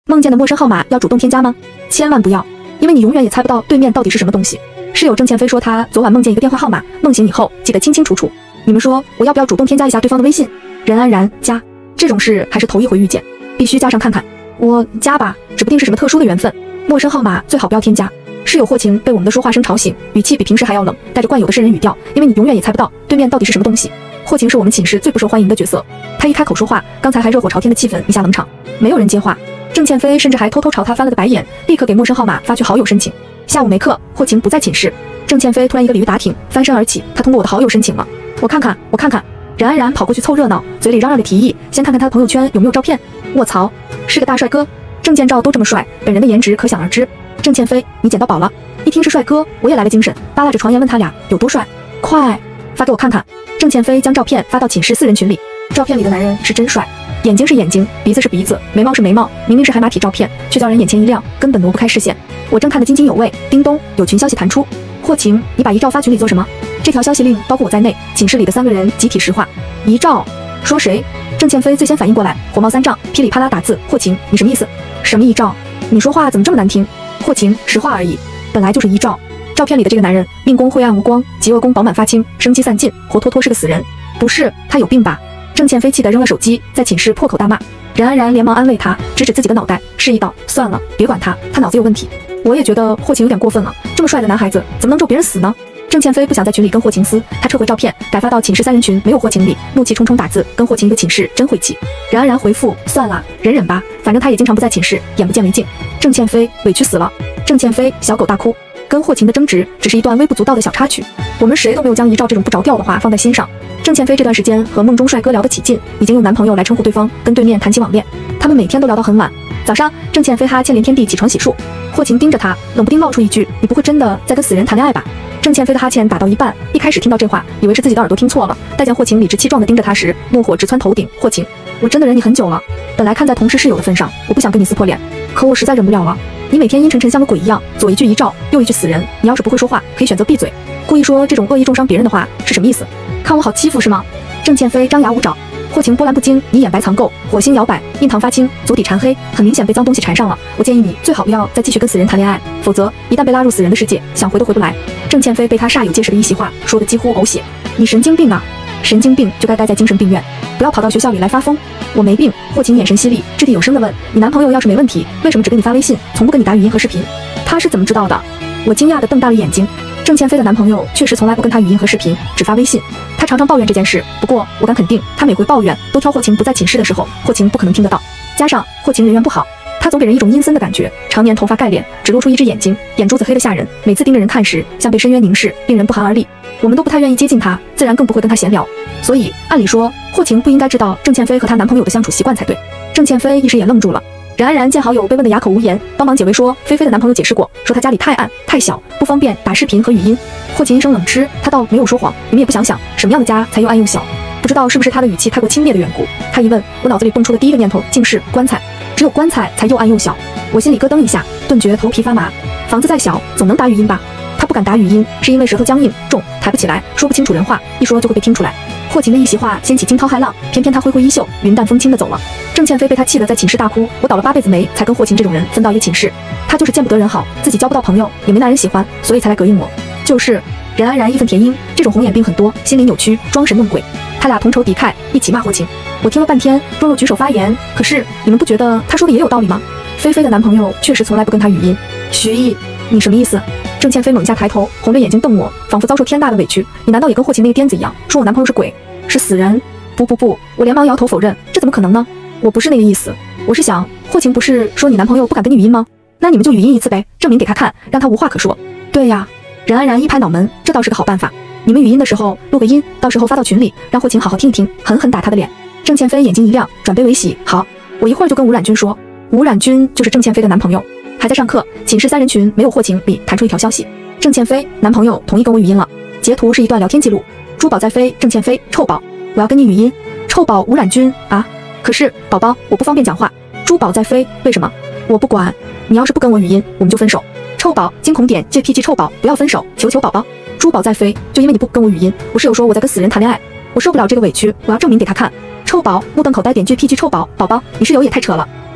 梦见的陌生号码要主动添加吗？千万不要，因为你永远也猜不到对面到底是什么东西。室友郑倩飞说他昨晚梦见一个电话号码，梦醒以后记得清清楚楚。你们说我要不要主动添加一下对方的微信？任安然加，这种事还是头一回遇见，必须加上看看。我加吧，指不定是什么特殊的缘分。陌生号码最好不要添加。室友霍晴被我们的说话声吵醒，语气比平时还要冷，带着惯有的渗人语调，因为你永远也猜不到对面到底是什么东西。霍晴是我们寝室最不受欢迎的角色，她一开口说话，刚才还热火朝天的气氛一下冷场，没有人接话。郑倩飞甚至还偷偷朝他翻了个白眼，立刻给陌生号码发去好友申请。下午没课，霍晴不在寝室，郑倩飞突然一个鲤鱼打挺，翻身而起，她通过我的好友申请了。我看看。任安然跑过去凑热闹，嘴里嚷嚷着提议，先看看他的朋友圈有没有照片。卧槽，是个大帅哥，证件照都这么帅，本人的颜值可想而知。郑倩飞，你捡到宝了！一听是帅哥，我也来了精神，扒拉着床沿问他俩有多帅，快发给我看看。郑倩飞将照片发到寝室4人群里，照片里的男人是真帅，眼睛是眼睛，鼻子是鼻子，眉毛是眉毛，明明是海马体照片，却叫人眼前一亮，根本挪不开视线。我正看得津津有味，叮咚，有群消息弹出。霍晴，你把遗照发群里做什么？这条消息令包括我在内，寝室里的3个人集体石化。遗照？说谁？郑倩飞最先反应过来，火冒三丈，噼里啪啦打字。霍晴，你什么意思？什么遗照？你说话怎么这么难听？霍晴，实话而已，本来就是遗照。照片里的这个男人，命宫晦暗无光，极恶宫饱满发青，生机散尽，活脱脱是个死人。不是，他有病吧？郑倩飞气得扔了手机，在寝室破口大骂。任安然连忙安慰他，指指自己的脑袋，示意道：算了，别管他，他脑子有问题。我也觉得霍晴有点过分了，这么帅的男孩子怎么能咒别人死呢？郑倩飞不想在群里跟霍晴撕，他撤回照片，改发到寝室3人群没有霍晴里，怒气冲冲打字，跟霍晴一个寝室真晦气。任安然回复：算了，忍忍吧，反正他也经常不在寝室，眼不见为净。郑倩飞委屈死了。郑倩飞小狗大哭，跟霍晴的争执只是一段微不足道的小插曲，我们谁都没有将遗照这种不着调的话放在心上。郑倩飞这段时间和梦中帅哥聊得起劲，已经用男朋友来称呼对方，跟对面谈起网恋，他们每天都聊到很晚。早上，郑倩飞哈欠连天地起床洗漱，霍晴盯着他，冷不丁冒出一句：你不会真的在跟死人谈恋爱吧？郑倩飞的哈欠打到一半，一开始听到这话，以为是自己的耳朵听错了，待见霍晴理直气壮地盯着他时，怒火直窜头顶。霍晴，我真的忍你很久了，本来看在同事室友的份上，我不想跟你撕破脸，可我实在忍不了了。你每天阴沉沉像个鬼一样，左一句遗照，右一句死人，你要是不会说话，可以选择闭嘴。故意说这种恶意重伤别人的话是什么意思？看我好欺负是吗？郑倩飞张牙舞爪。霍晴波澜不惊，你眼白藏垢，火星摇摆，印堂发青，足底缠黑，很明显被脏东西缠上了。我建议你最好不要再继续跟死人谈恋爱，否则一旦被拉入死人的世界，想回都回不来。郑倩飞被他煞有介事的一席话说得几乎呕血。你神经病啊！神经病就该待在精神病院，不要跑到学校里来发疯。我没病。霍晴眼神犀利，掷地有声地问：你男朋友要是没问题，为什么只跟你发微信，从不跟你打语音和视频？他是怎么知道的？我惊讶地瞪大了眼睛。郑倩飞的男朋友确实从来不跟她语音和视频，只发微信。她常常抱怨这件事，不过我敢肯定，她每回抱怨都挑霍晴不在寝室的时候，霍晴不可能听得到。加上霍晴人缘不好，她总给人一种阴森的感觉，常年头发盖脸，只露出一只眼睛，眼珠子黑得吓人，每次盯着人看时，像被深渊凝视，令人不寒而栗。我们都不太愿意接近她，自然更不会跟她闲聊。所以按理说，霍晴不应该知道郑倩飞和她男朋友的相处习惯才对。郑倩飞一时也愣住了。任安然见好友被问得哑口无言，帮忙解围说，菲菲的男朋友解释过，说他家里太暗太小，不方便打视频和语音。霍晴一声冷嗤，他倒没有说谎，你们也不想想，什么样的家才又暗又小？不知道是不是他的语气太过轻蔑的缘故，他一问，我脑子里蹦出的第一个念头竟是棺材，只有棺材才又暗又小。我心里咯噔一下，顿觉头皮发麻。房子再小，总能打语音吧？他不敢打语音，是因为舌头僵硬重，抬不起来，说不清楚人话，一说就会被听出来。霍晴的一席话掀起惊涛骇浪，偏偏他挥挥衣袖，云淡风轻的走了。郑倩飞被他气得在寝室大哭，我倒了8辈子霉才跟霍晴这种人分到一个寝室。他就是见不得人好，自己交不到朋友，也没男人喜欢，所以才来膈应我。就是任安然义愤填膺，这种红眼病很多，心理扭曲，装神弄鬼。他俩同仇敌忾，一起骂霍晴。我听了半天，弱弱举手发言，可是你们不觉得他说的也有道理吗？菲菲的男朋友确实从来不跟他语音。徐毅，你什么意思？郑倩飞猛一下抬头，红着眼睛瞪我，仿佛遭受天大的委屈。你难道也跟霍晴那个癫子一样，说我男朋友是鬼，是死人？不，我连忙摇头否认，这怎么可能呢？我不是那个意思，我是想，霍晴不是说你男朋友不敢跟你语音吗？那你们就语音一次呗，证明给他看，让他无话可说。对呀，任安然一拍脑门，这倒是个好办法。你们语音的时候录个音，到时候发到群里，让霍晴好好听一听，狠狠打他的脸。郑倩飞眼睛一亮，转悲为喜，好，我一会儿就跟吴冉君说。吴冉君就是郑倩飞的男朋友，还在上课，寝室3人群没有霍晴里弹出一条消息，郑倩飞男朋友同意跟我语音了，截图是一段聊天记录，珠宝在飞，郑倩飞，臭宝，我要跟你语音，臭宝吴冉君啊，可是宝宝我不方便讲话，珠宝在飞，为什么？我不管，你要是不跟我语音，我们就分手。臭宝惊恐点 JPG 臭宝不要分手，求求宝宝。珠宝在飞，就因为你不跟我语音，我室友说我在跟死人谈恋爱，我受不了这个委屈，我要证明给他看。臭宝目瞪口呆点 JPG 臭宝宝宝，你室友也太扯了。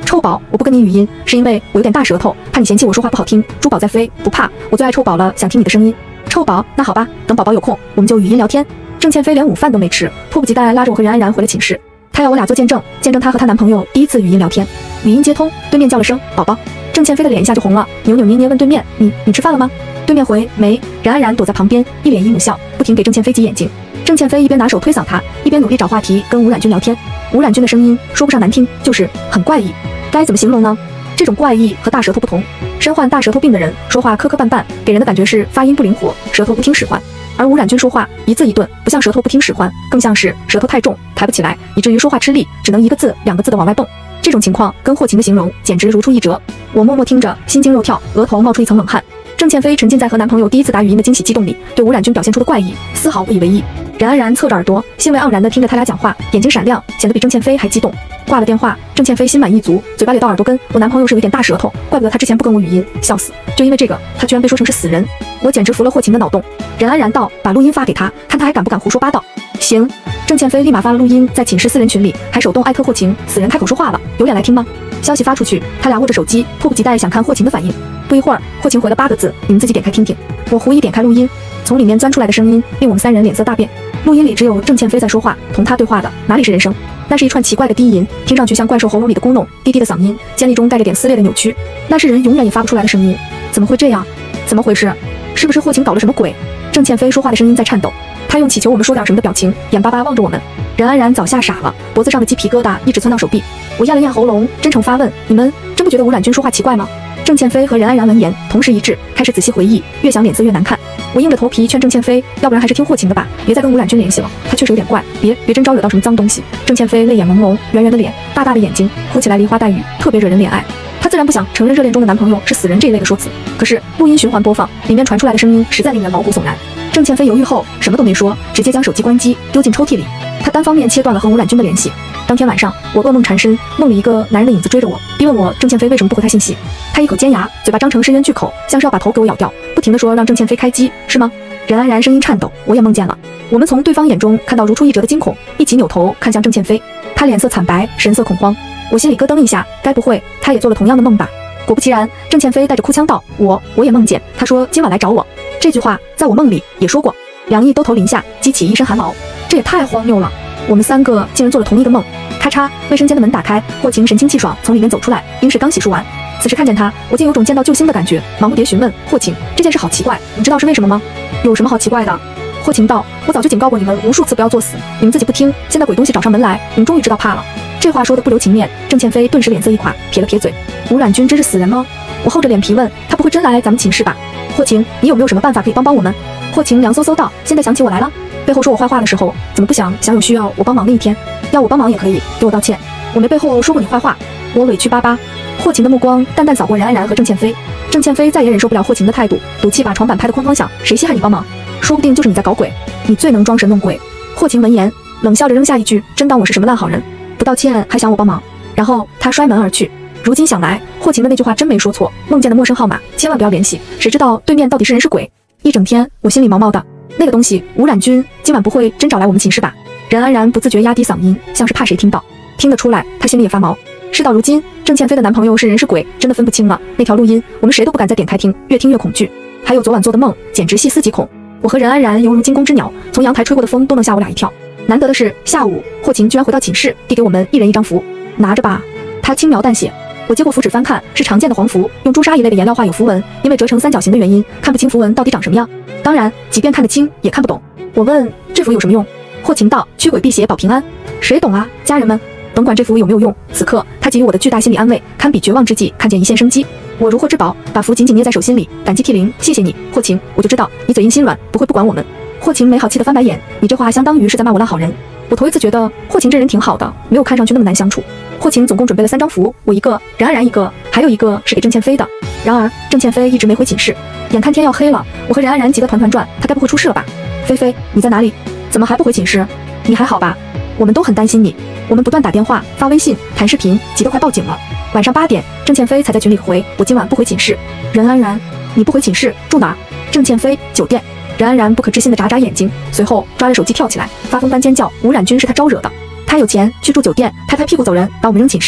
臭宝，我不跟你语音，是因为我有点大舌头，怕你嫌弃我说话不好听。珠宝在飞，不怕，我最爱臭宝了，想听你的声音。臭宝，那好吧，等宝宝有空，我们就语音聊天。郑倩飞连午饭都没吃，迫不及待拉着我和任安然回了寝室。她要我俩做见证，见证她和她男朋友第一次语音聊天。语音接通，对面叫了声宝宝，郑倩飞的脸一下就红了，扭扭捏捏问对面：你吃饭了吗？对面回没。任安然躲在旁边，一脸姨母笑，不停给郑倩飞挤眼睛。郑倩飞一边拿手推搡她，一边努力找话题跟吴冉君聊天。吴冉君的声音说不上难听，就是很怪异，该怎么形容呢？这种怪异和大舌头不同，身患大舌头病的人说话磕磕绊绊，给人的感觉是发音不灵活，舌头不听使唤。而吴冉君说话一字一顿，不像舌头不听使唤，更像是舌头太重，抬不起来，以至于说话吃力，只能一个字两个字的往外蹦。这种情况跟霍晴的形容简直如出一辙。我默默听着，心惊肉跳，额头冒出一层冷汗。郑倩飞沉浸在和男朋友第一次打语音的惊喜激动里，对吴冉君表现出的怪异丝毫不以为意。任安然侧着耳朵，兴味盎然地听着他俩讲话，眼睛闪亮，显得比郑倩飞还激动。挂了电话，郑倩飞心满意足，嘴巴咧到耳朵根，我男朋友是有点大舌头，怪不得他之前不跟我语音，笑死！就因为这个，他居然被说成是死人，我简直服了霍晴的脑洞。任安然道：“把录音发给他，看他还敢不敢胡说八道。”行。郑倩飞立马发了录音，在寝室私人群里，还手动艾特霍晴：“死人开口说话了，有脸来听吗？”消息发出去，他俩握着手机，迫不及待想看霍晴的反应。不一会儿，霍晴回了8个字：“你们自己点开听听。”我狐疑点开录音，从里面钻出来的声音令我们3人脸色大变。录音里只有郑倩飞在说话，同他对话的哪里是人声？那是一串奇怪的低吟，听上去像怪兽喉咙里的咕哝，低低的嗓音，尖利中带着点撕裂的扭曲，那是人永远也发不出来的声音。怎么会这样？怎么回事？是不是霍晴搞了什么鬼？郑倩飞说话的声音在颤抖，他用祈求我们说点什么的表情，眼巴巴望着我们。任安然早吓傻了，脖子上的鸡皮疙瘩一直窜到手臂。我咽了咽喉咙，真诚发问：“你们真不觉得吴冉君说话奇怪吗？”郑倩飞和任安然闻言同时一致，开始仔细回忆，越想脸色越难看。我硬着头皮劝郑倩飞，要不然还是听霍晴的吧，别再跟吴冉君联系了，他确实有点怪，别真招惹到什么脏东西。郑倩飞泪眼朦胧，圆圆的脸，大大的眼睛，哭起来梨花带雨，特别惹人怜爱。她自然不想承认热恋中的男朋友是死人这一类的说辞，可是录音循环播放，里面传出来的声音实在令人毛骨悚然。郑倩飞犹豫后什么都没说，直接将手机关机丢进抽屉里。她单方面切断了和吴冉君的联系。当天晚上，我噩梦缠身，梦里一个男人的影子追着我，逼问我郑倩飞为什么不回他信息。他一口尖牙，嘴巴张成深渊巨口，像是要把头给我咬掉，不停地说让郑倩飞开机，是吗？任安然声音颤抖，我也梦见了。我们从对方眼中看到如出一辙的惊恐，一起扭头看向郑倩飞，她脸色惨白，神色恐慌。我心里咯噔一下，该不会她也做了同样的梦吧？果不其然，郑倩飞带着哭腔道：“我也梦见，她说今晚来找我。”这句话在我梦里也说过。凉意兜头淋下，激起一身寒毛，这也太荒谬了！我们3个竟然做了同一个梦。咔嚓，卫生间的门打开，霍晴神清气爽从里面走出来，应是刚洗漱完。此时看见他，我竟有种见到救星的感觉，忙不迭询问霍晴：“这件事好奇怪，你知道是为什么吗？”“有什么好奇怪的？”霍晴道：“我早就警告过你们无数次不要作死，你们自己不听，现在鬼东西找上门来，你们终于知道怕了。”这话说的不留情面，郑倩飞顿时脸色一垮，撇了撇嘴：“吴冉君真是死人吗？”我厚着脸皮问：“他不会真来咱们寝室吧？”“霍晴，你有没有什么办法可以帮我们？”霍晴凉飕飕道：“现在想起我来了。背后说我坏话的时候，怎么不想有需要我帮忙那一天？要我帮忙也可以，给我道歉。我没背后说过你坏话。”我委屈巴巴。霍晴的目光淡淡扫过任安然和郑倩飞，郑倩飞再也忍受不了霍晴的态度，赌气把床板拍得哐哐响。谁稀罕你帮忙？说不定就是你在搞鬼，你最能装神弄鬼。霍晴闻言冷笑着扔下一句：“真当我是什么烂好人？不道歉还想我帮忙？”然后他摔门而去。如今想来，霍晴的那句话真没说错，梦见的陌生号码千万不要联系，谁知道对面到底是人是鬼？一整天我心里毛毛的。那个东西吴冉君今晚不会真找来我们寝室吧？任安然不自觉压低嗓音，像是怕谁听到，听得出来他心里也发毛。事到如今，郑倩飞的男朋友是人是鬼，真的分不清了。那条录音我们谁都不敢再点开听，越听越恐惧。还有昨晚做的梦，简直细思极恐。我和任安然犹如惊弓之鸟，从阳台吹过的风都能吓我俩一跳。难得的是，下午霍晴居然回到寝室，递给我们一人一张符，拿着吧。他轻描淡写。我接过符纸翻看，是常见的黄符，用朱砂一类的颜料画有符文，因为折成三角形的原因，看不清符文到底长什么样。当然，即便看得清，也看不懂。我问这符有什么用？霍晴道：驱鬼辟邪，保平安。谁懂啊，家人们。甭管这符有没有用，此刻他给予我的巨大心理安慰，堪比绝望之际看见一线生机。我如获至宝，把符紧紧捏在手心里，感激涕零。谢谢你，霍晴，我就知道你嘴硬心软，不会不管我们。霍晴没好气的翻白眼，你这话相当于是在骂我烂好人。我头一次觉得霍晴这人挺好的，没有看上去那么难相处。霍晴总共准备了3张符，我一个，任安然一个，还有一个是给郑倩飞的。然而郑倩飞一直没回寝室，眼看天要黑了，我和任安然急得团团转，她该不会出事了吧？菲菲，你在哪里？怎么还不回寝室？你还好吧？我们都很担心你。我们不断打电话、发微信、谈视频，急得快报警了。晚上8点，郑倩飞才在群里回我今晚不回寝室。任安然，你不回寝室住哪儿？郑倩飞，酒店。任安然不可置信地眨眨眼睛，随后抓着手机跳起来，发疯般尖叫：吴冉君是他招惹的，他有钱去住酒店，拍拍屁股走人，把我们扔寝室。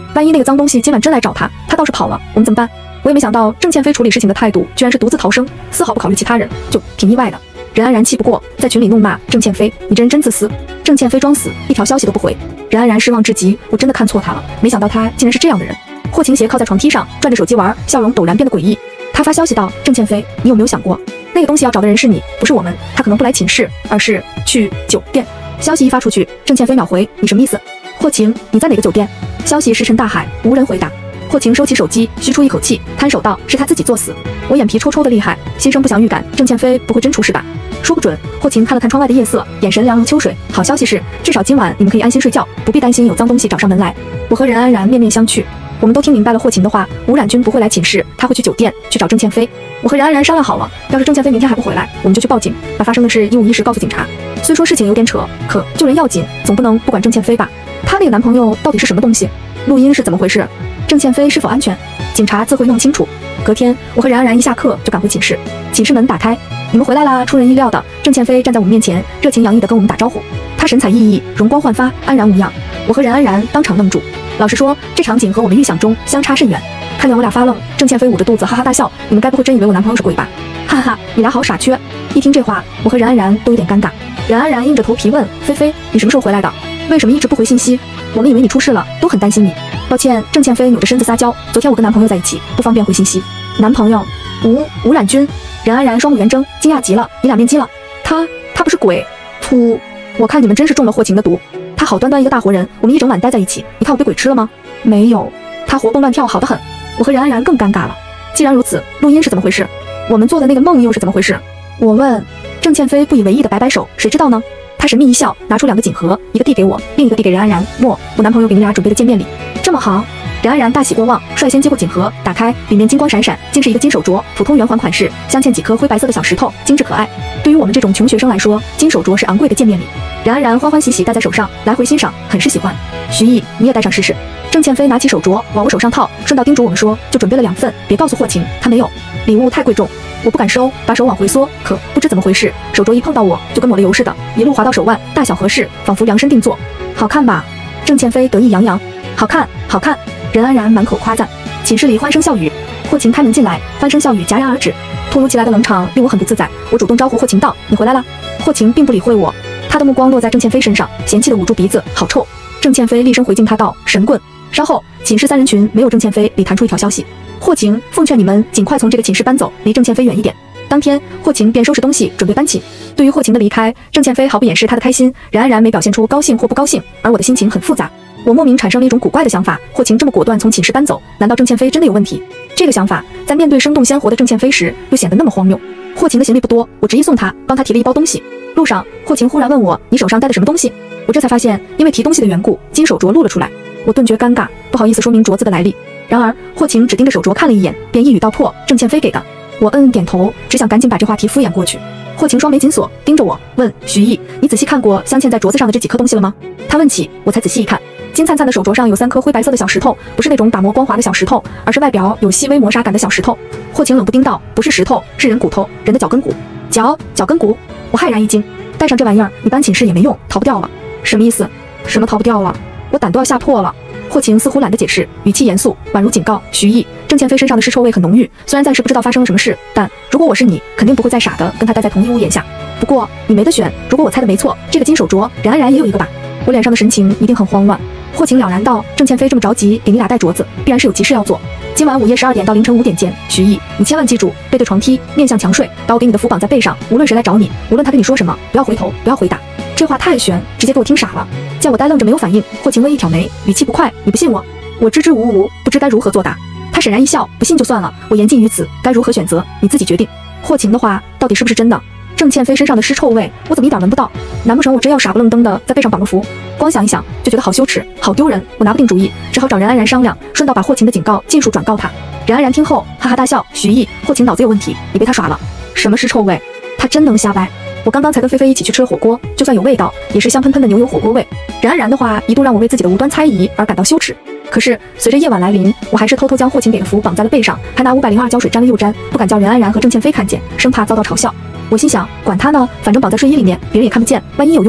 万一那个脏东西今晚真来找他，他倒是跑了，我们怎么办？我也没想到郑倩飞处理事情的态度居然是独自逃生，丝毫不考虑其他人，就挺意外的。任安然气不过，在群里怒骂郑倩飞：“你这人真自私！”郑倩飞装死，一条消息都不回。任安然失望至极，我真的看错他了，没想到他竟然是这样的人。霍晴斜靠在床梯上，转着手机玩，笑容陡然变得诡异。他发消息道：“郑倩飞，你有没有想过，那个东西要找的人是你，不是我们？他可能不来寝室，而是去酒店。”消息一发出去，郑倩飞秒回：“你什么意思？”霍晴，你在哪个酒店？消息石沉大海，无人回答。霍晴收起手机，吁出一口气，摊手道：“是他自己作死。”我眼皮抽抽的厉害，心生不祥预感，郑倩飞不会真出事吧？说不准。霍晴看了看窗外的夜色，眼神凉如秋水。好消息是，至少今晚你们可以安心睡觉，不必担心有脏东西找上门来。我和任安然面面相觑，我们都听明白了霍晴的话，吴冉君不会来寝室，他会去酒店去找郑倩飞。我和任安然商量好了，要是郑倩飞明天还不回来，我们就去报警，把发生的事一五一十告诉警察。虽说事情有点扯，可救人要紧，总不能不管郑倩飞吧？她那个男朋友到底是什么东西？录音是怎么回事？郑倩飞是否安全？警察自会弄清楚。隔天，我和任安然一下课就赶回寝室，寝室门打开，你们回来啦！出人意料的，郑倩飞站在我们面前，热情洋溢地跟我们打招呼。她神采奕奕，容光焕发，安然无恙。我和任安然当场愣住。老实说，这场景和我们预想中相差甚远。看见我俩发愣，郑倩飞捂着肚子哈哈大笑，你们该不会真以为我男朋友是鬼吧？哈哈，你俩好傻缺。一听这话，我和任安然都有点尴尬。任安然硬着头皮问：“菲菲，你什么时候回来的？为什么一直不回信息？我们以为你出事了，都很担心你。”抱歉，郑倩飞扭着身子撒娇，昨天我跟男朋友在一起，不方便回信息。男朋友？吴冉君。任安然双目圆睁，惊讶极了，你俩面基了？他不是鬼？噗！我看你们真是中了霍晴的毒。他好端端一个大活人，我们一整晚待在一起，你看我被鬼吃了吗？没有，他活蹦乱跳，好得很。我和任安然更尴尬了。既然如此，录音是怎么回事？我们做的那个梦又是怎么回事？我问。郑倩飞不以为意的摆摆手，谁知道呢？他神秘一笑，拿出2个锦盒，一个递给我，另一个递给任安然。莫，我男朋友给你俩准备的见面礼。这么好？任安然大喜过望，率先接过锦盒，打开，里面金光闪闪，竟是一个金手镯，普通圆环款式，镶嵌几颗灰白色的小石头，精致可爱。对于我们这种穷学生来说，金手镯是昂贵的见面礼。任安然欢欢喜喜戴在手上，来回欣赏，很是喜欢。徐毅，你也戴上试试。郑倩飞拿起手镯往我手上套，顺道叮嘱我们说，就准备了2份，别告诉霍晴，她没有。礼物太贵重，我不敢收，把手往回缩，可不知怎么回事，手镯一碰到我就跟抹了油似的，一路滑到手腕，大小合适，仿佛量身定做。好看吧？郑倩飞得意洋洋。好看，好看。任安然满口夸赞。寝室里欢声笑语，霍晴开门进来，欢声笑语戛然而止。突如其来的冷场令我很不自在，我主动招呼霍晴道：“你回来了。”霍晴并不理会我，他的目光落在郑倩飞身上，嫌弃地捂住鼻子，好臭。郑倩飞厉声回敬他道：“神棍。”稍后，寝室3人群没有郑倩飞里弹出一条消息：霍晴，奉劝你们尽快从这个寝室搬走，离郑倩飞远一点。当天，霍晴便收拾东西准备搬寝。对于霍晴的离开，郑倩飞毫不掩饰她的开心，任安然没表现出高兴或不高兴，而我的心情很复杂。我莫名产生了一种古怪的想法，霍晴这么果断从寝室搬走，难道郑倩飞真的有问题？这个想法在面对生动鲜活的郑倩飞时，又显得那么荒谬。霍晴的行李不多，我执意送她，帮她提了一包东西。路上，霍晴忽然问我：“你手上戴的什么东西？”我这才发现，因为提东西的缘故，金手镯露了出来。我顿觉尴尬，不好意思说明镯子的来历。然而，霍晴只盯着手镯看了一眼，便一语道破：“郑倩飞给的。”我点头，只想赶紧把这话题敷衍过去。霍晴双眉紧锁，盯着我问：“徐毅，你仔细看过镶嵌在镯子上的这几颗东西了吗？”他问起，我才仔细一看，金灿灿的手镯上有3颗灰白色的小石头，不是那种打磨光滑的小石头，而是外表有细微磨砂感的小石头。霍晴冷不丁道：“不是石头，是人骨头，人的脚跟骨。”脚跟骨？我骇然一惊。带上这玩意儿，你搬寝室也没用，逃不掉了。什么意思？什么逃不掉了？我胆都要吓破了。霍晴似乎懒得解释，语气严肃，宛如警告：“徐毅，郑倩飞身上的尸臭味很浓郁，虽然暂时不知道发生了什么事，但如果我是你，肯定不会再傻的跟他待在同一屋檐下。不过你没得选，如果我猜的没错，这个金手镯，任安然也有一个吧？”我脸上的神情一定很慌乱。霍晴了然道：“郑倩飞这么着急给你俩戴镯子，必然是有急事要做。今晚午夜12点到凌晨5点间，徐毅，你千万记住，背对床梯，面向墙睡，把我给你的符绑在背上，无论谁来找你，无论他跟你说什么，不要回头，不要回答。”这话太悬，直接给我听傻了。见我呆愣着没有反应，霍晴微一挑眉，语气不快：“你不信我？”我支支吾吾，不知该如何作答。他沈然一笑：“不信就算了，我言尽于此，该如何选择，你自己决定。”霍晴的话到底是不是真的？郑倩飞身上的尸臭味，我怎么一点闻不到？难不成我真要傻不愣登的在背上绑个符？光想一想就觉得好羞耻，好丢人，我拿不定主意，只好找任安然商量，顺道把霍晴的警告尽数转告他。任安然听后哈哈大笑：“徐毅，霍晴脑子有问题，你被他耍了。什么尸臭味？他真能瞎掰。我刚才跟菲菲一起去吃了火锅，就算有味道，也是香喷喷的牛油火锅味。”任安然的话一度让我为自己的无端猜疑而感到羞耻。可是随着夜晚来临，我还是偷偷将霍晴给的符绑在了背上，还拿502胶水沾了又沾，不敢叫任安然和郑倩飞看见，生怕遭到嘲笑。我心想，管他呢，反正绑在睡衣里面，别人也看不见，万一有用呢。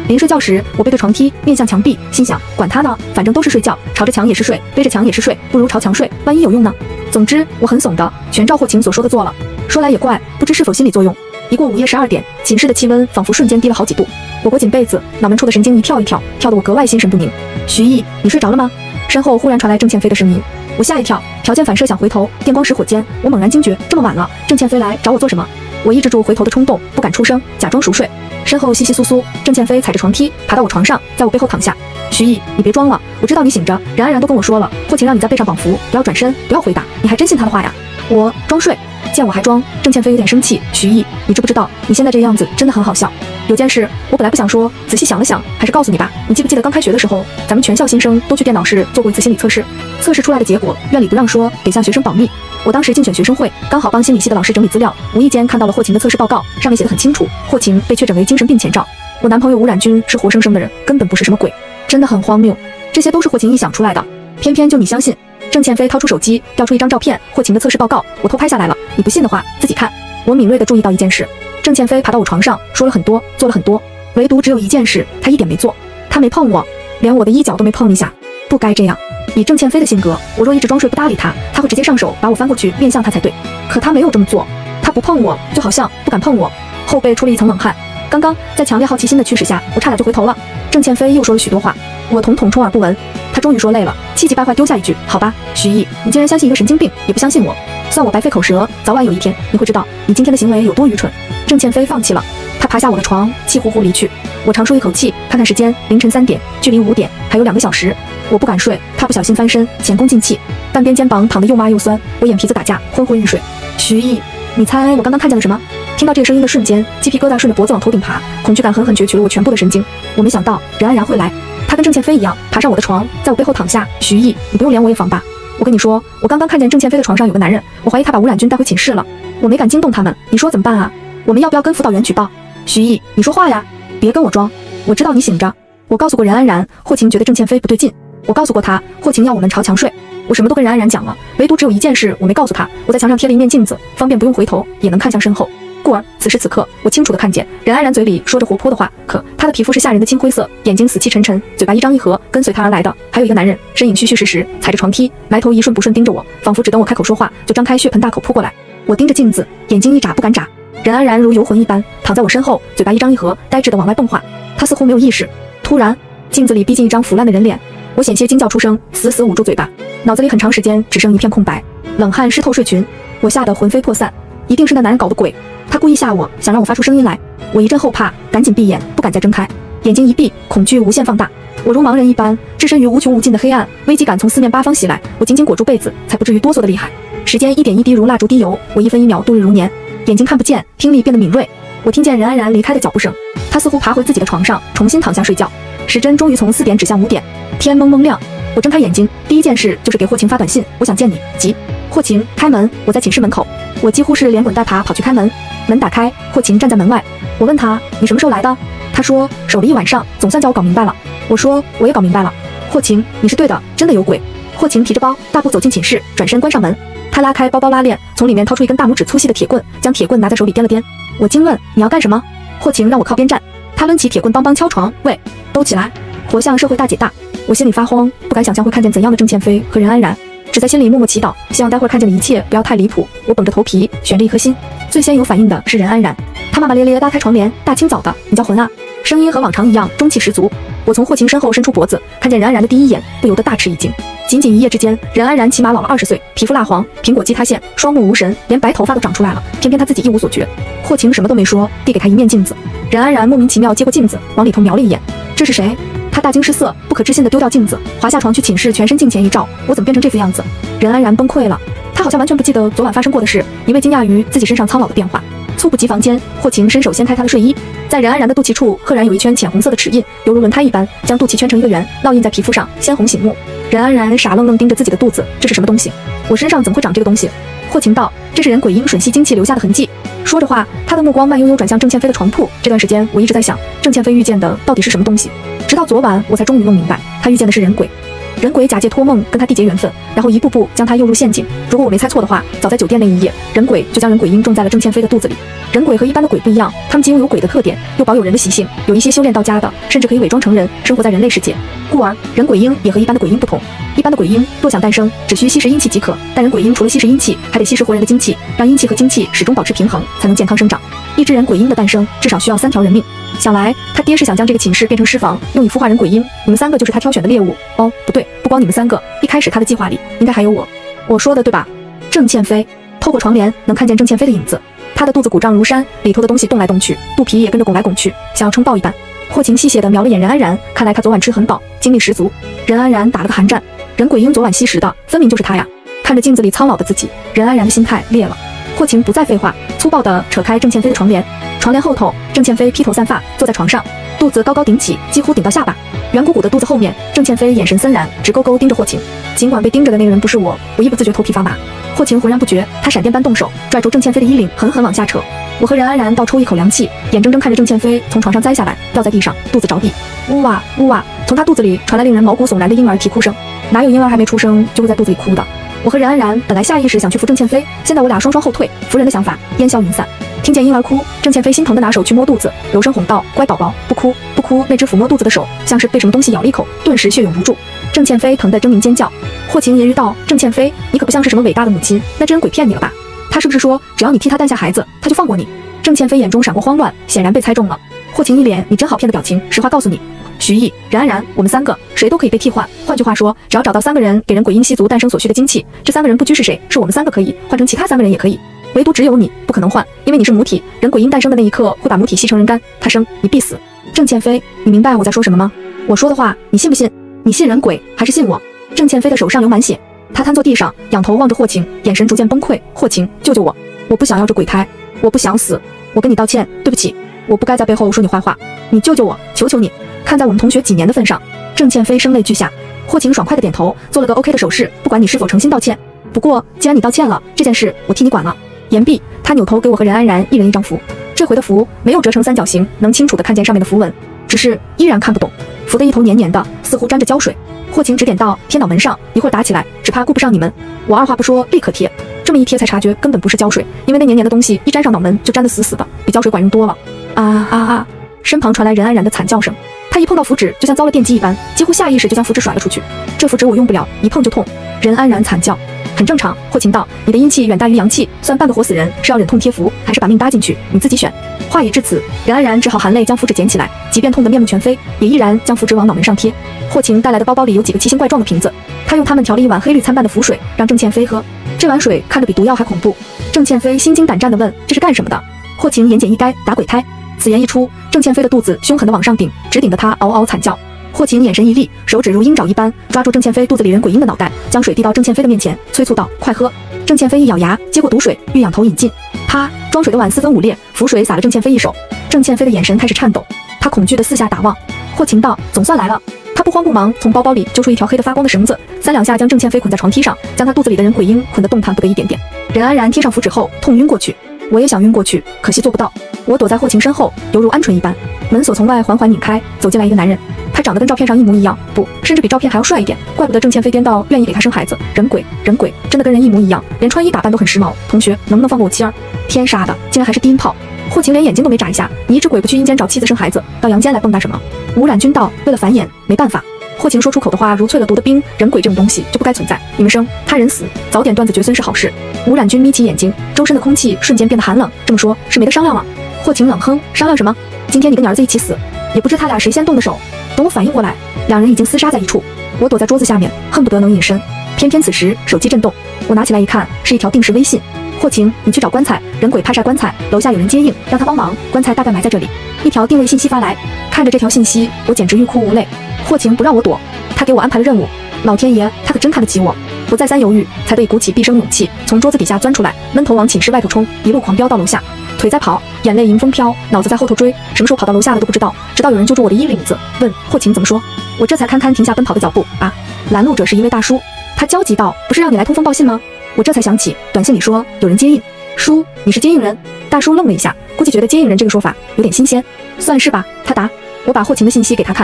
临睡觉时，我背对床梯，面向墙壁，心想管他呢，反正都是睡觉，朝着墙也是睡，背着墙也是睡，不如朝墙睡，万一有用呢？总之，我很怂的，全照霍晴所说的做了。说来也怪，不知是否心理作用，一过午夜12点，寝室的气温仿佛瞬间低了好几度。我裹紧被子，脑门处的神经一跳一跳，跳得我格外心神不宁。徐毅，你睡着了吗？身后忽然传来郑倩飞的声音，我吓一跳，条件反射想回头，电光石火间，我猛然惊觉，这么晚了，郑倩飞来找我做什么？我抑制住回头的冲动，不敢出声，假装熟睡。身后窸窸窣窣，郑倩飞踩着床梯爬到我床上，在我背后躺下。徐毅，你别装了，我知道你醒着，冉安然都跟我说了，霍晴让你在背上绑符，不要转身，不要回答，你还真信他的话呀？我装睡，见我还装，郑倩飞有点生气。徐毅，你知不知道你现在这样子真的很好笑？有件事我本来不想说，仔细想了想，还是告诉你吧。你记不记得刚开学的时候，咱们全校新生都去电脑室做过一次心理测试，测试出来的结果院里不让说，得向学生保密。我当时竞选学生会，刚好帮心理系的老师整理资料，无意间看到了霍晴的测试报告，上面写得很清楚，霍晴被确诊为精神病前兆。我男朋友吴冉军是活生生的人，根本不是什么鬼，真的很荒谬。这些都是霍晴臆想出来的，偏偏就你相信。郑倩飞掏出手机，调出一张照片，霍晴的测试报告，我偷拍下来了，你不信的话自己看。我敏锐地注意到一件事，郑倩飞爬到我床上，说了很多，做了很多，唯独只有一件事，她一点没做，她没碰我，连我的衣角都没碰一下，不该这样。以郑倩飞的性格，我若一直装睡不搭理她，她会直接上手把我翻过去面向她才对。可她没有这么做，她不碰我，就好像不敢碰我，后背出了一层冷汗。刚刚在强烈好奇心的驱使下，我差点就回头了。郑倩飞又说了许多话，我统统充耳不闻。她终于说累了，气急败坏丢下一句：好吧，徐毅，你竟然相信一个神经病，也不相信我，算我白费口舌，早晚有一天你会知道你今天的行为有多愚蠢。郑倩飞放弃了，她爬下我的床，气呼呼离去。我长舒一口气，看看时间，凌晨3点，距离5点还有2个小时。我不敢睡，她不小心翻身，前功尽弃，半边肩膀躺得又麻又酸，我眼皮子打架，昏昏欲睡。徐毅，你猜我刚刚看见了什么？听到这个声音的瞬间，鸡皮疙瘩顺着脖子往头顶爬，恐惧感狠狠攫取了我全部的神经。我没想到冉安然会来，她跟郑倩飞一样爬上我的床，在我背后躺下。徐毅，你不用连我也防吧？我跟你说，我刚刚看见郑倩飞的床上有个男人，我怀疑他把吴冉军带回寝室了，我没敢惊动他们，你说怎么办啊？我们要不要跟辅导员举报？徐毅，你说话呀，别跟我装，我知道你醒着。我告诉过冉安然，霍晴觉得郑倩飞不对劲，我告诉过他，霍晴要我们朝墙睡，我什么都跟冉安然讲了，唯独只有一件事我没告诉他，我在墙上贴了一面镜子，方便不用回头也能看向身后。故而此时此刻，我清楚地看见冉安然嘴里说着活泼的话，可她的皮肤是吓人的青灰色，眼睛死气沉沉，嘴巴一张一合，跟随她而来的还有一个男人，身影虚虚实实，踩着床梯，埋头一瞬不瞬盯着我，仿佛只等我开口说话，就张开血盆大口扑过来。我盯着镜子，眼睛一眨不敢眨。冉安然如游魂一般躺在我身后，嘴巴一张一合，呆滞地往外迸话。她似乎没有意识。突然，镜子里逼近一张腐烂的人脸，我险些惊叫出声，死死捂住嘴巴，脑子里很长时间只剩一片空白，冷汗湿透睡裙，我吓得魂飞魄散。一定是那男人搞的鬼，他故意吓我，想让我发出声音来。我一阵后怕，赶紧闭眼，不敢再睁开，眼睛一闭，恐惧无限放大。我如盲人一般置身于无穷无尽的黑暗，危机感从四面八方袭来，我紧紧裹住被子，才不至于哆嗦的厉害。时间一点一滴如蜡烛滴油，我一分一秒度日如年，眼睛看不见，听力变得敏锐。我听见冉安然离开的脚步声，他似乎爬回自己的床上，重新躺下睡觉。时针终于从4点指向5点，天蒙蒙亮。我睁开眼睛，第一件事就是给霍晴发短信，我想见你，急。霍晴，开门，我在寝室门口。我几乎是连滚带爬跑去开门，门打开，霍晴站在门外。我问他，你什么时候来的？他说守了一晚上，总算叫我搞明白了。我说我也搞明白了。霍晴，你是对的，真的有鬼。霍晴提着包，大步走进寝室，转身关上门。他拉开包包拉链，从里面掏出一根大拇指粗细的铁棍，将铁棍拿在手里掂了掂。我惊问，你要干什么？霍晴让我靠边站，他抡起铁棍梆梆敲床，喂，都起来，活像社会大姐大。我心里发慌，不敢想象会看见怎样的郑倩飞和冉安然，只在心里默默祈祷，希望待会儿看见的一切不要太离谱。我绷着头皮，悬着一颗心。最先有反应的是冉安然，他骂骂咧咧拉开床帘，大清早的，你叫魂啊！声音和往常一样中气十足。我从霍晴身后伸出脖子，看见冉安然的第一眼，不由得大吃一惊。仅仅一夜之间，冉安然起码老了20岁，皮肤蜡黄，苹果肌塌陷，双目无神，连白头发都长出来了，偏偏他自己一无所觉。霍晴什么都没说，递给他一面镜子。冉安然莫名其妙接过镜子，往里头瞄了一眼，这是谁？他大惊失色，不可置信地丢掉镜子，滑下床去寝室全身镜前一照，我怎么变成这副样子？冉安然崩溃了，他好像完全不记得昨晚发生过的事，一味惊讶于自己身上苍老的变化。猝不及防间，霍晴伸手掀开他的睡衣，在冉安然的肚脐处赫然有一圈浅红色的齿印，犹如轮胎一般，将肚脐圈成一个圆，烙印在皮肤上，鲜红醒目。冉安然傻愣愣盯着自己的肚子，这是什么东西？我身上怎么会长这个东西？霍晴道，这是人鬼阴吮吸精气留下的痕迹。说着话，他的目光慢悠悠转向郑倩飞的床铺。这段时间我一直在想，郑倩飞遇见的到底是什么东西？直到昨晚，我才终于弄明白，他遇见的是人鬼。 人鬼假借托梦跟他缔结缘分，然后一步步将他诱入陷阱。如果我没猜错的话，早在酒店那一夜，人鬼就将人鬼婴种在了郑倩飞的肚子里。人鬼和一般的鬼不一样，他们既拥有鬼的特点，又保有人的习性，有一些修炼到家的，甚至可以伪装成人，生活在人类世界。故而，人鬼婴也和一般的鬼婴不同。一般的鬼婴若想诞生，只需吸食阴气即可，但人鬼婴除了吸食阴气，还得吸食活人的精气，让阴气和精气始终保持平衡，才能健康生长。一只人鬼婴的诞生，至少需要3条人命。想来他爹是想将这个寝室变成尸房，用以孵化人鬼婴。你们3个就是他挑选的猎物。哦，不对，不光你们3个，一开始他的计划里应该还有我。我说的对吧？郑倩飞透过窗帘能看见郑倩飞的影子，她的肚子鼓胀如山，里头的东西动来动去，肚皮也跟着拱来拱去，像要撑爆一般。霍晴戏谑地瞄了眼任安然，看来他昨晚吃很饱，精力十足。任安然打了个寒战，人鬼婴昨晚吸食的分明就是他呀！看着镜子里苍老的自己，任安然的心态裂了。霍晴不再废话，粗暴地扯开郑倩飞的床帘。床帘后头，郑倩飞披头散发坐在床上，肚子高高顶起，几乎顶到下巴。圆鼓鼓的肚子后面，郑倩飞眼神森然，直勾勾盯着霍晴。尽管被盯着的那个人不是我一不自觉头皮发麻。霍晴浑然不觉，他闪电般动手，拽住郑倩飞的衣领，狠狠往下扯。我和任安然倒抽一口凉气，眼睁睁看着郑倩飞从床上栽下来，掉在地上，肚子着地。呜哇呜哇，从他肚子里传来令人毛骨悚然的婴儿啼哭声。哪有婴儿还没出生就会在肚子里哭的？我和任安然本来下意识想去扶郑倩飞，现在我俩双双后退，扶人的想法烟消云散。听见婴儿哭，郑倩飞心疼的拿手去摸肚子，柔声哄道：“乖宝宝，不哭不哭。”那只抚摸肚子的手像是被什么东西咬了一口，顿时血涌如注。郑倩飞疼得狰狞尖叫。霍晴揶揄道：“郑倩飞，你可不像是什么伟大的母亲，那真鬼骗你了吧？他是不是说只要你替他诞下孩子，他就放过你？”郑倩飞眼中闪过慌乱，显然被猜中了。霍晴一脸“你真好骗”的表情，实话告诉你，徐毅、任安然，我们3个谁都可以被替换。换句话说，只要找到3个人给人鬼婴吸足诞生所需的精气，这3个人不拘是谁，是我们3个可以换成其他3个人也可以，唯独只有你不可能换，因为你是母体，人鬼婴诞生的那一刻会把母体吸成人干，他生你必死。郑倩飞，你明白我在说什么吗？我说的话你信不信？你信人鬼还是信我？郑倩飞的手上流满血，他瘫坐地上，仰头望着霍晴，眼神逐渐崩溃。霍晴，救救我！我不想要这鬼胎，我不想死，我跟你道歉，对不起，我不该在背后说你坏话，你救救我，求求你！看在我们同学几年的份上。郑倩飞声泪俱下。霍晴爽快的点头，做了个 OK 的手势，不管你是否诚心道歉，不过既然你道歉了，这件事我替你管了。言毕，他扭头给我和任安然一人一张符，这回的符没有折成三角形，能清楚地看见上面的符文，只是依然看不懂。符的一头黏黏的，似乎沾着胶水。霍晴指点道：“贴脑门上，一会儿打起来，只怕顾不上你们。”我二话不说，立刻贴。这么一贴才察觉根本不是胶水，因为那黏黏的东西一沾上脑门就沾得死死的，比胶水管用多了。啊！身旁传来任安然的惨叫声。他一碰到符纸，就像遭了电击一般，几乎下意识就将符纸甩了出去。这符纸我用不了，一碰就痛。任安然惨叫。很正常，霍晴道，你的阴气远大于阳气，算半个活死人，是要忍痛贴符，还是把命搭进去，你自己选。话已至此，任安然只好含泪将符纸捡起来，即便痛得面目全非，也依然将符纸往脑门上贴。霍晴带来的包包里有几个奇形怪状的瓶子，他用它们调了一碗黑绿参半的符水，让郑倩飞喝。这碗水看着比毒药还恐怖。郑倩飞心惊胆战地问：“这是干什么的？”霍晴言简意赅：“打鬼胎。”此言一出，郑倩飞的肚子凶狠地往上顶，直顶得她嗷嗷惨叫。霍晴眼神一厉，手指如鹰爪一般抓住郑倩飞肚子里人鬼婴的脑袋，将水递到郑倩飞的面前，催促道：“快喝！”郑倩飞一咬牙，接过毒水，欲仰头饮尽。啪！装水的碗四分五裂，符水洒了郑倩飞一手。郑倩飞的眼神开始颤抖，她恐惧地四下打望。霍晴道：“总算来了。”他不慌不忙从包包里揪出一条黑的发光的绳子，3两下将郑倩飞捆在床梯上，将她肚子里的人鬼婴捆得动弹不得一点点。任安然贴上符纸后痛晕过去，我也想晕过去，可惜做不到。我躲在霍晴身后，犹如鹌鹑一般。门锁从外缓缓拧开，走进来一个男人，他长得跟照片上一模一样，不，甚至比照片还要帅一点，怪不得郑倩飞颠到愿意给他生孩子。人鬼，真的跟人一模一样，连穿衣打扮都很时髦。同学，能不能放过我妻儿？天杀的，竟然还是低音炮！霍晴连眼睛都没眨一下，你一只鬼不去阴间找妻子生孩子，到阳间来蹦跶什么？吴冉君道：“为了繁衍，没办法。”霍晴说出口的话如淬了毒的冰，人鬼这种东西就不该存在。你们生他人死，早点断子绝孙是好事。吴冉君眯起眼睛，周身的空气瞬间变得寒冷。这么说，是没得商量了。霍晴冷哼：“商量什么？今天你跟你儿子一起死，也不知他俩谁先动的手。”等我反应过来，两人已经厮杀在一处。我躲在桌子下面，恨不得能隐身。偏偏此时手机震动，我拿起来一看，是一条定时微信。霍晴，你去找棺材，人鬼怕晒棺材，楼下有人接应，让他帮忙，棺材大概埋在这里。一条定位信息发来，看着这条信息，我简直欲哭无泪。霍晴不让我躲，他给我安排了任务。老天爷，他可真看得起我，不再三犹豫，才得鼓起毕生勇气，从桌子底下钻出来，闷头往寝室外头冲，一路狂飙到楼下。腿在跑，眼泪迎风飘，脑子在后头追，什么时候跑到楼下的都不知道，直到有人揪住我的衣领子，问霍晴怎么说，我这才堪堪停下奔跑的脚步。啊，拦路者是一位大叔，他焦急道：“不是让你来通风报信吗？”我这才想起短信里说有人接应。叔，你是接应人？大叔愣了一下，估计觉得接应人这个说法有点新鲜。算是吧，他答。我把霍晴的信息给他看，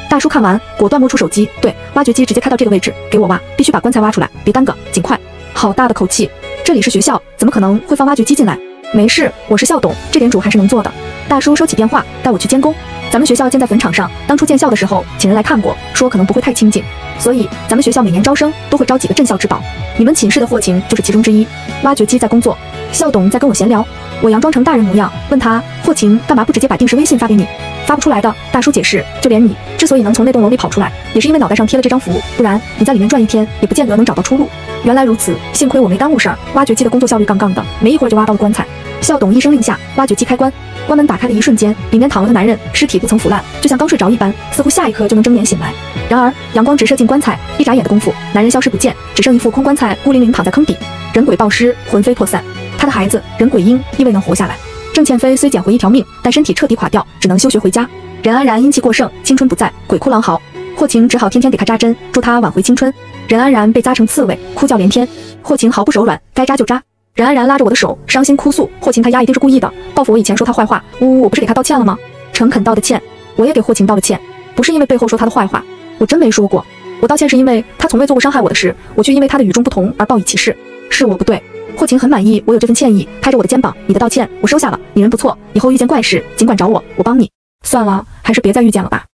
大叔看完，果断摸出手机，对，挖掘机直接开到这个位置，给我挖，必须把棺材挖出来，别耽搁，尽快。好大的口气，这里是学校，怎么可能会放挖掘机进来？没事，我是校董，这点主还是能做的。大叔收起电话，带我去监工。咱们学校建在坟场上，当初建校的时候，请人来看过，说可能不会太清静，所以咱们学校每年招生都会招几个镇校之宝，你们寝室的霍晴就是其中之一。挖掘机在工作，校董在跟我闲聊，我佯装成大人模样，问他霍晴干嘛不直接把定时微信发给你？发不出来的。大叔解释，就连你之所以能从那栋楼里跑出来，也是因为脑袋上贴了这张符，不然你在里面转一天也不见得能找到出路。原来如此，幸亏我没耽误事儿，挖掘机的工作效率杠杠的，没一会儿就挖到了棺材。校董一声令下，挖掘机开关，关门打开的一瞬间，里面躺了个男人，尸体不曾腐烂，就像刚睡着一般，似乎下一刻就能睁眼醒来。然而阳光直射进棺材，一眨眼的功夫，男人消失不见，只剩一副空棺材孤零零躺在坑底，人鬼暴尸，魂飞魄散。他的孩子人鬼婴亦未能活下来。郑倩飞虽捡回一条命，但身体彻底垮掉，只能休学回家。任安然阴气过盛，青春不在，鬼哭狼嚎，霍晴只好天天给他扎针，助他挽回青春。任安然被扎成刺猬，哭叫连天，霍晴毫不手软，该扎就扎。任安然拉着我的手，伤心哭诉，霍晴他丫一定是故意的，报复我以前说他坏话。呜，我不是给他道歉了吗？诚恳道的歉。我也给霍晴道了歉，不是因为背后说他的坏话，我真没说过。我道歉是因为他从未做过伤害我的事，我却因为他的与众不同而报以歧视，是我不对。霍晴很满意我有这份歉意，拍着我的肩膀，你的道歉我收下了，你人不错，以后遇见怪事尽管找我，我帮你。算了，还是别再遇见了吧。